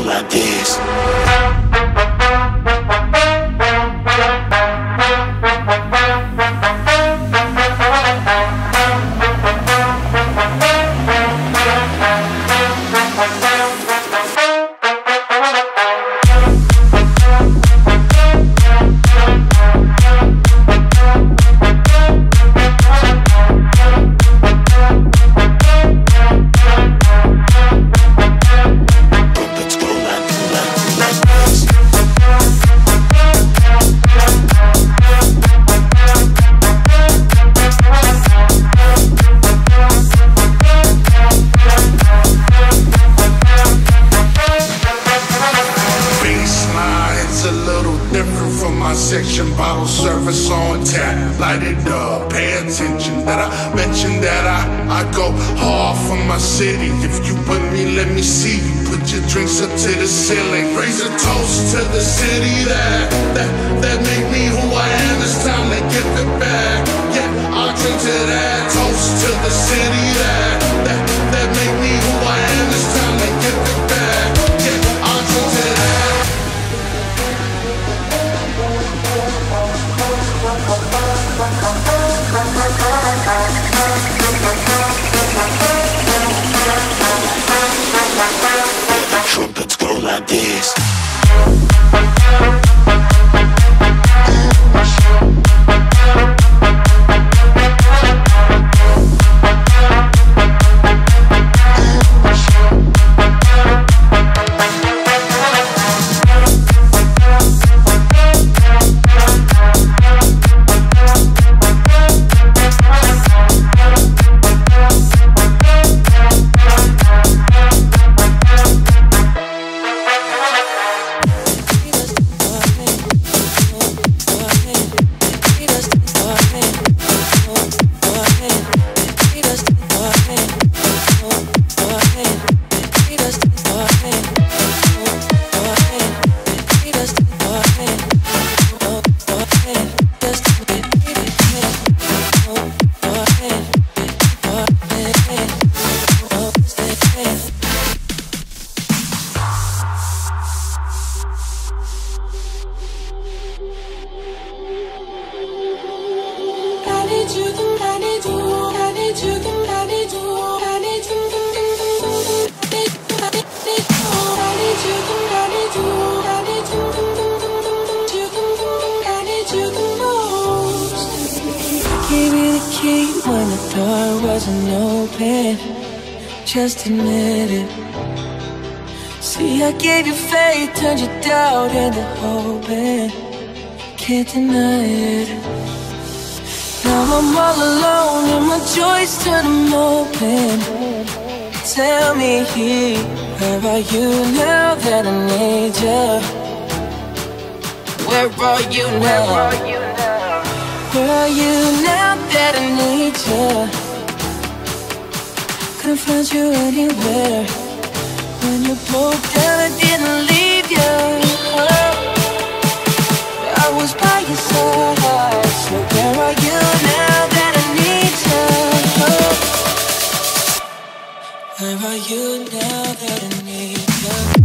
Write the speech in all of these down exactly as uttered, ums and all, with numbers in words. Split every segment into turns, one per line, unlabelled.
like this.
Section bottle service on tap, light it up, pay attention that I mentioned that I, I go hard for my city. If you with me, let me see you put your drinks up to the ceiling. Raise a toast to the city that, that, that made me who I am. It's time to give it back. Yeah, I'll drink to that. Toast to the city that, that, that made me who I am. It's time to give it back. Yeah, I'll drink to that.
Trumpets go like this.
Just admit it. See, I gave you faith, turned your doubt into hope, and can't deny it. Now I'm all alone and my joys turn them open. Tell me, where are you now that I need you? Where are you now? Where are you now that I need you? Couldn't find you anywhere. When you broke down, I didn't leave you. I was by your side. So where are you now that I need you? Where are you now that I need you?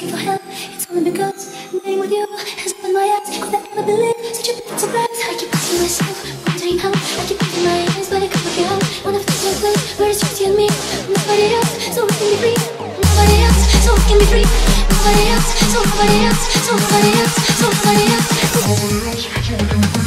asking for help. It's only because being with you has opened my eyes. Could I ever believe such a big surprise? I keep asking myself, wondering how. I keep closing my eyes, but I can't look out. When I've taken a place where it's just you and me. Nobody else, so we can be free. Nobody else, so we can be free. Nobody else, so nobody else, so nobody else, so nobody else. Nobody else, so we can be free.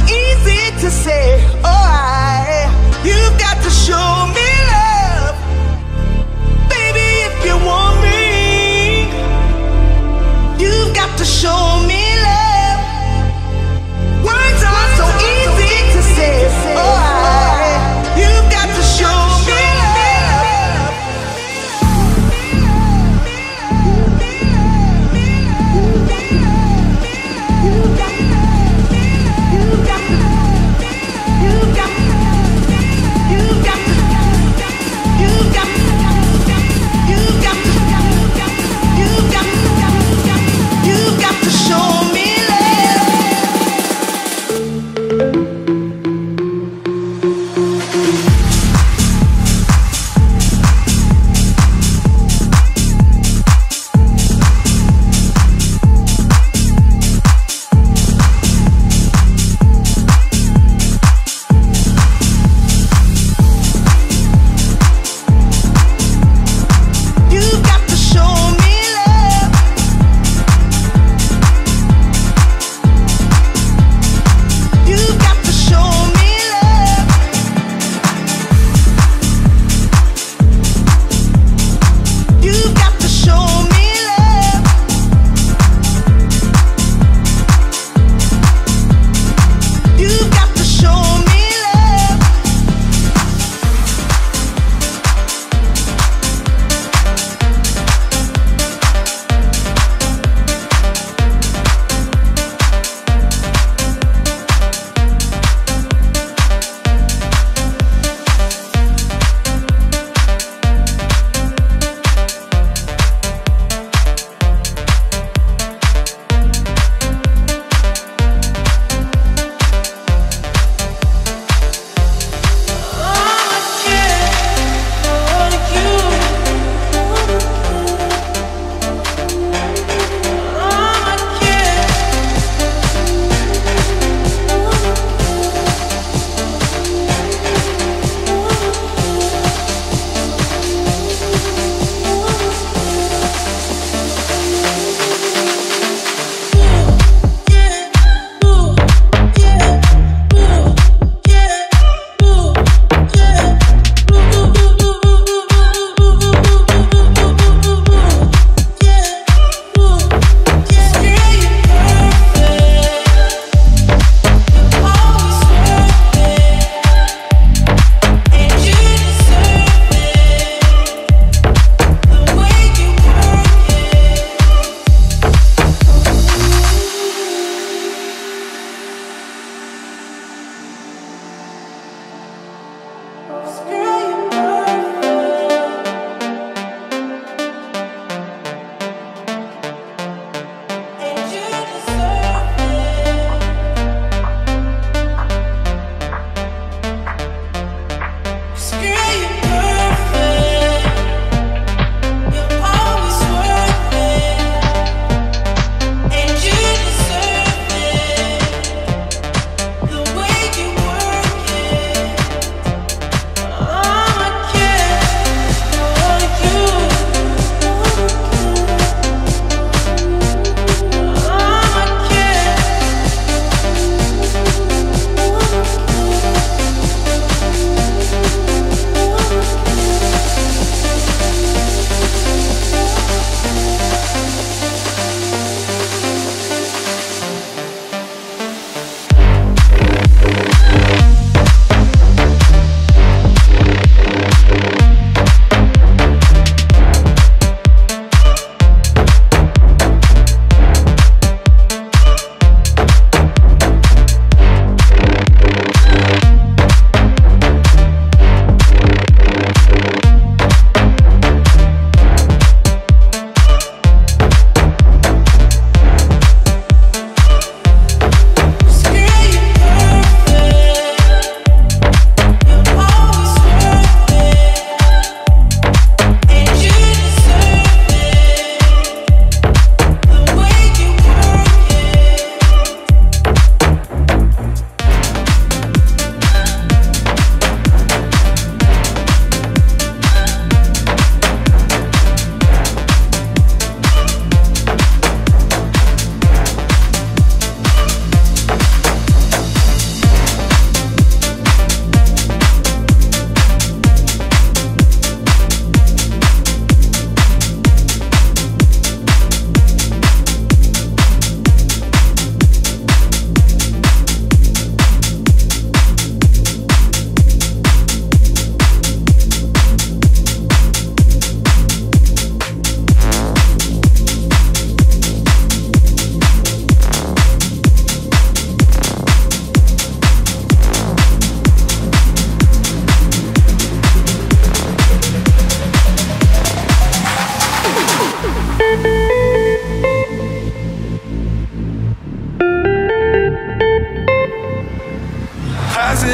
easy to say. Oh, I, you've got to show me love, baby, if you want me. You've got to show me love. Words are so easy to say. Oh, I, you've got to show me love. You've got, you've got, you've got, you've got, you've got.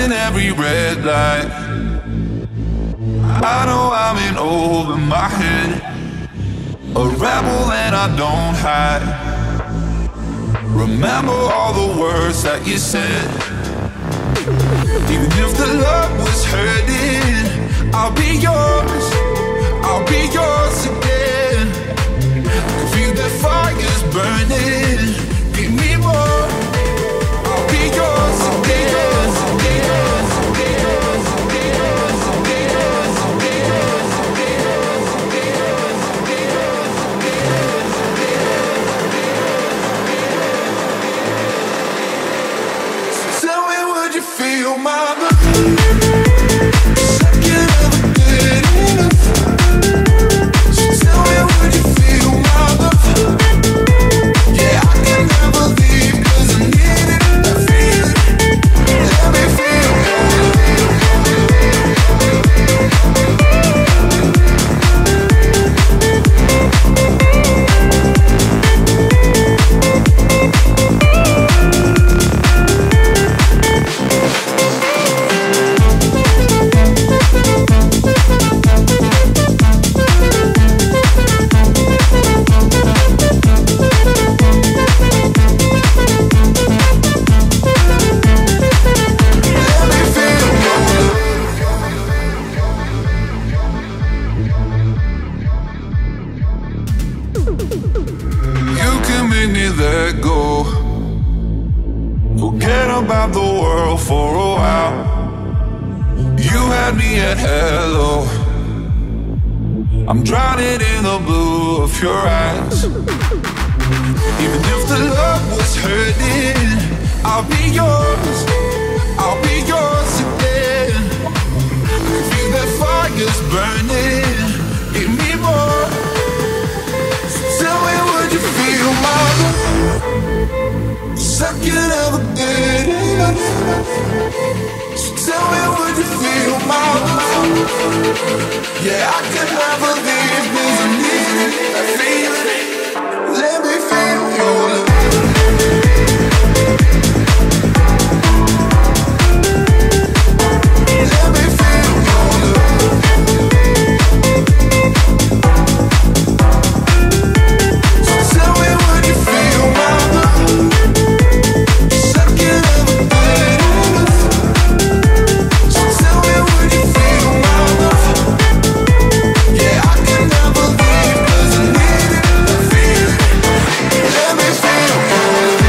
passing every red light. I know I'm in over my head, a rebel and I don't hide. Remember all the words that you said. Even if the love was hurting, I'll be yours, I'll be yours again. I can feel the fire's burning, give me more. I'll be yours again. So tell me, would you feel my love? Second of a good enough. So tell me, would you feel my love? Yeah, I can never leave, 'cause I need it, I feel it. Let me feel I'm drowning in the blue of your eyes. Even if the love was hurting, I'll be yours, I'll be yours again. I can feel that fire's burning, give me more. So tell me, would you feel my love? Second of a good enough. So tell me, would you feel my love? Yeah, I can never leave, 'cause I need it, I feel it. Let me feel your love. Let me feel your love. So tell me, would you feel my love? Second of a good enough. So tell me, would you feel my love? Yeah, I can never leave, 'cause I need it, I feel it. Let me feel your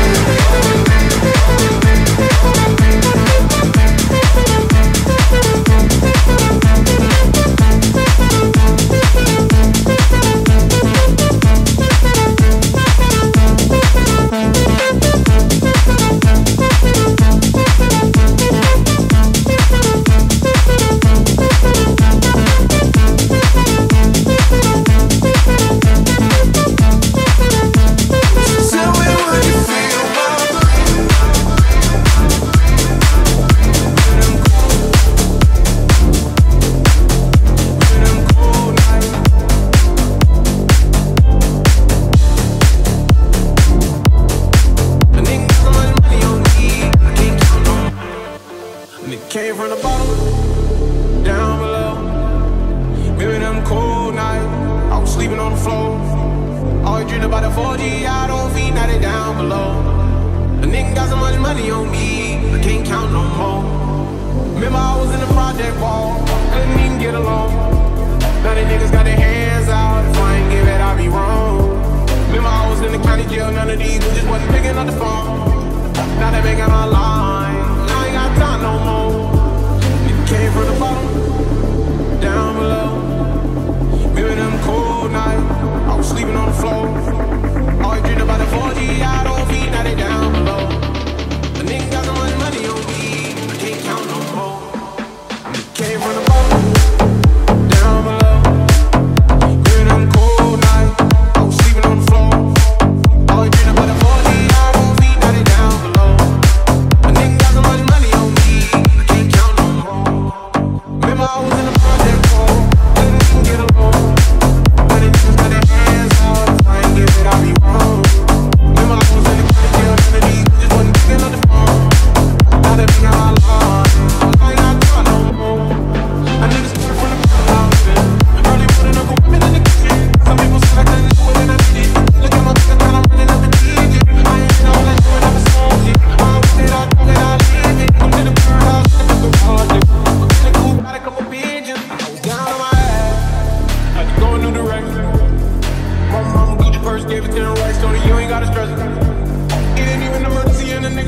came from the bottom, down below. Maybe them cold nights, I was sleeping on the floor. Always dreamed about the four G, I don't feel now they down below. A nigga got so much money on me, I can't count no more. Remember I was in the project wall, couldn't even get along. Now they niggas got their hands out, if I ain't give it, I'll be wrong. Remember I was in the county jail, none of these just wasn't picking up the phone. Now they making my line, I ain't got time no more. Came from the bottom, down below. Maybe them cold nights, I was sleeping on the floor. Always dreamed about the four G, I don't feel now they down below. A nigga got so much money on me, I can't count no more. Came from the bottom, down below. Maybe them cold nights, I was sleeping on the floor. Always dreamed about the four G, I don't feel now they down below. A nigga got so much money on me, I can't count no more. Remember I was in the project wall, couldn't even get along. But the niggas got their hands out, if I ain't give it, I'll be wrong. Remember I was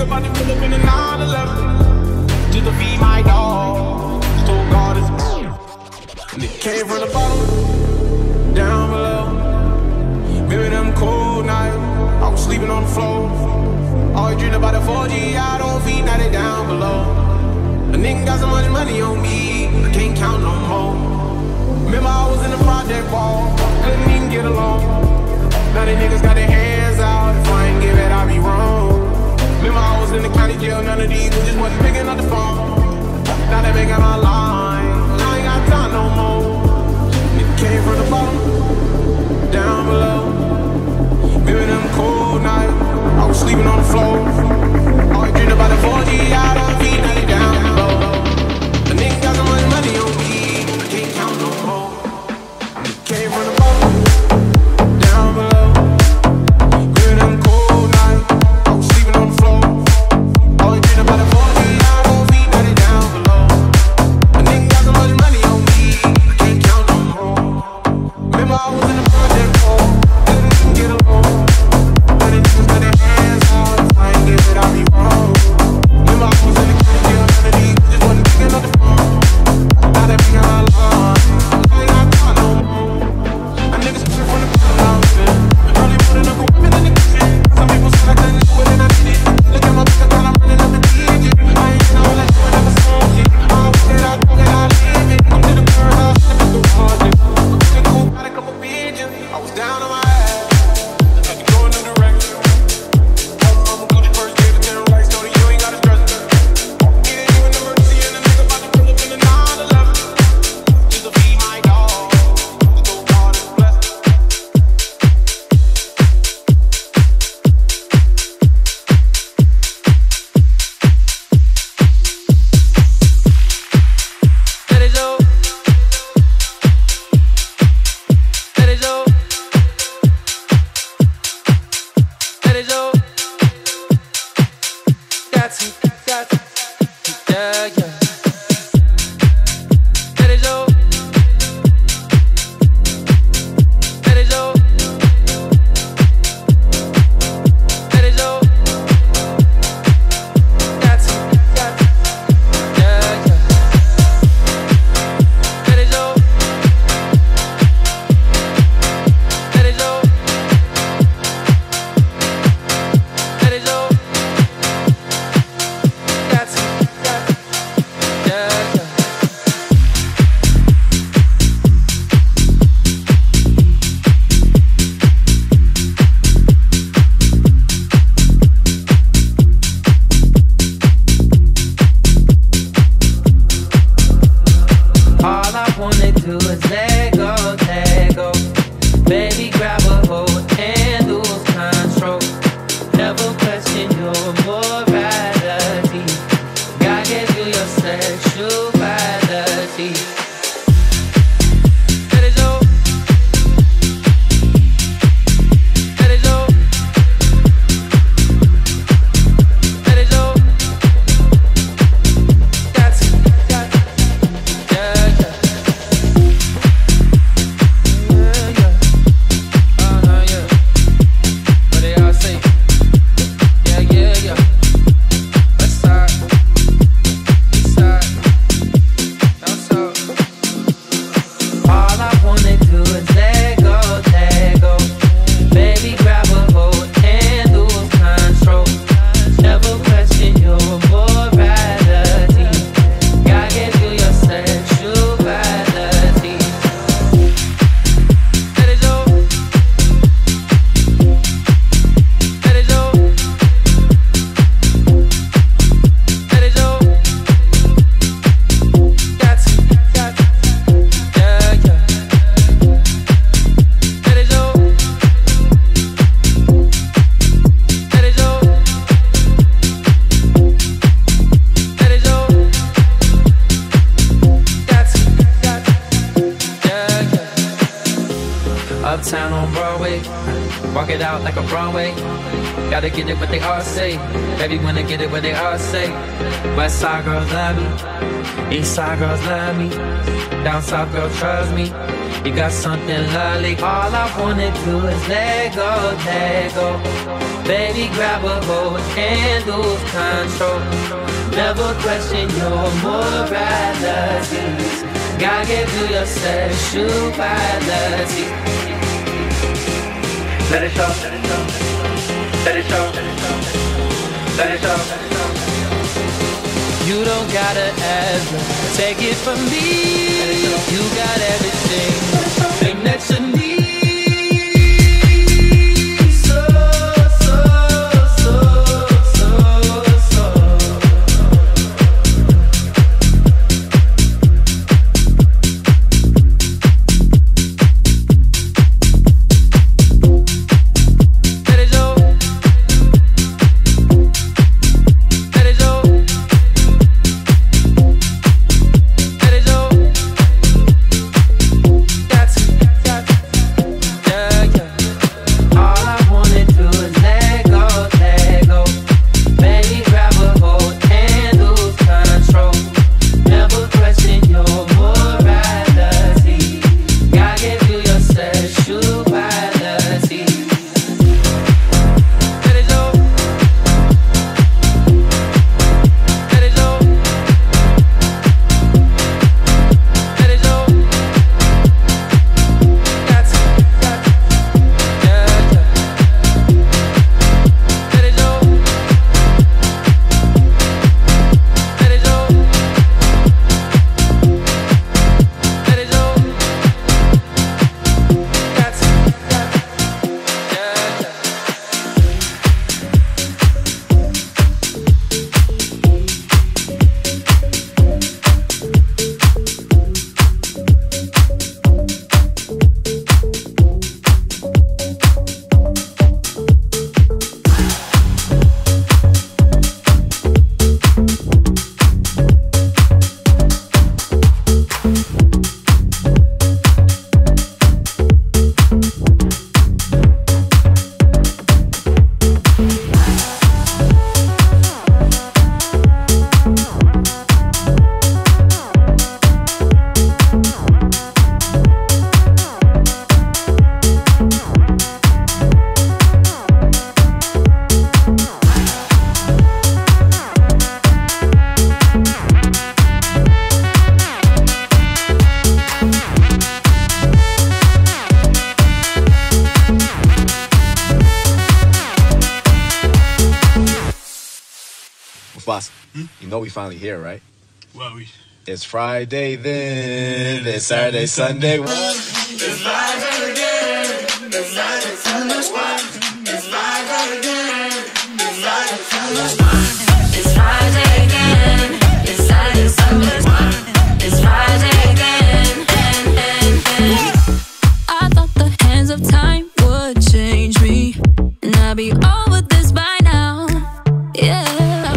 about to pull up in a nine eleven just to feed my dog. Stole God is and it came from the bottom, down below. Remember them cold nights, I was sleeping on the floor. Always dreamed about a four G, I don't feed, now they down below. A nigga got so much money on me, I can't count no more. Remember I was in the project wall, couldn't even get along. Now they niggas got their hands out, if I ain't give it, I'll be wrong. Remember I was in the county jail, none of these just wasn't picking up the phone. Now they making my line, I ain't got time no more. It came from the bottom, down below. Remember them cold nights, I was sleeping on the floor. Always dreamed about the four G, I don't feed, now they down below. A nigga got so much money on me, I can't count no more. It came from the bottom, down below. Remember them cold nights, I was sleeping on the floor. Always dreamed about the four G, I don't feed, now they down below. A nigga got so much money on me, I can't count no more. Remember I was in the project wall, couldn't even get along. Now they niggas got their hands out, if I ain't give it, I'll be wrong. Remember I was in the county jail, none of these just wasn't picking up the phone. Now they picking my line, I ain't got time no more. A nigga switching from the bottom outfit, early putting up a woman in the kitchen. Some people said I couldn't do it and I did it. Look at my back, I thought I'm running up the D J. I ain't know all that shit, never smoke shit. I walk it, I talk it, I live it. Come to the girl house, and it's the project. I couldn't go got a couple pigeons, I was down on my ass. I can go in new direction. I'ma go to first, gave it ten rights, told her you ain't gotta stress me. It ain't even an emergency, and the nigga about to pull up in the nine eleven just to feed my dog. So God is blessed. That is all. That is all. That is all. That's it. That's it. Yeah, yeah. That is all. That is all. That is all. That's it. That's it. Yeah, yeah. That is all. That is all. That is all. That's it. That's it. Yeah, yeah. All I wanna do is let go, let go. Baby, grab a hold and lose control. Never question your morality. God gave you your sexuality. That is all. That is all. That is all. That's it. That's it. Yeah, yeah. Yeah, yeah. Uh-huh, yeah. What they all say? Yeah, yeah, yeah. West side, east side, down south. All I wanna do is let go, let go. Baby, grab a hold and lose control. Never question your morality. God gave you your sexuality. That is all. That is all. That is all. That's it. That's it. Yeah, yeah. That is all. That is all. That is all. That's it. That's it. Yeah, yeah. Uptown on Broadway, walk it out like a Broadway. Gotta get it what they all say. Baby, wanna get it what they all say. West side girls love me, east side girls love me, down south girls trust me. You got something lovely. All I wanna do is let go, let go.
Baby, grab a hold and lose control. Never question your moralities. God gave you your sexuality. Let it show, let it show, let it show, let it show. You don't gotta ever take it from me. You got everything, thing that you need.
Boss, hmm? You know we finally here, right?
Well, we...
It's Friday then, it's Saturday, Sunday.
It's live again. It's live Sunday. It's live again. It's live Sunday.
It's Friday again. It's Saturday, Sunday. It's Friday again. I thought the hands of time would change me, and I'd be over this by now. Yeah.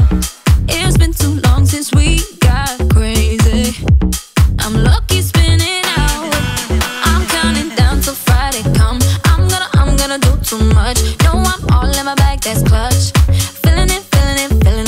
Since we got crazy, I'm lucky spinning out. I'm counting down till Friday come. I'm gonna, I'm gonna do too much. No, I'm all in my bag, that's clutch. Feeling it, feeling it, feeling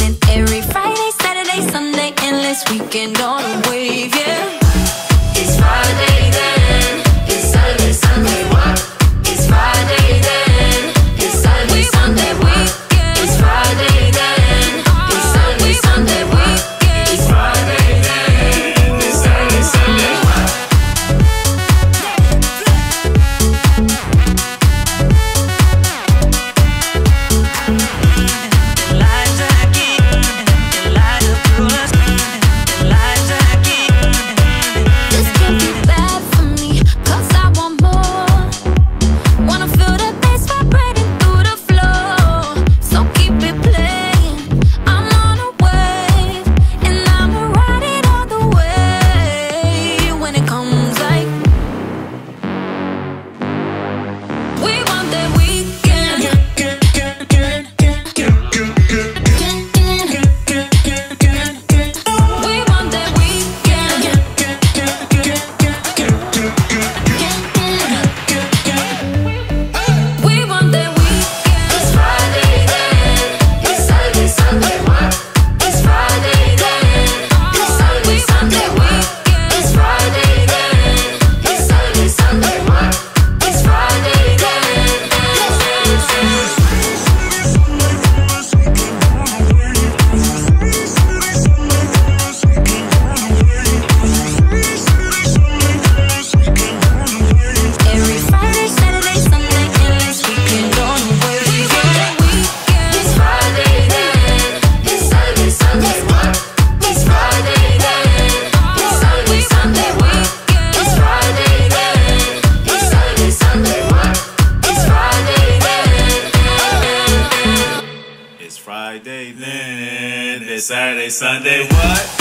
then, this Saturday, Sunday, what?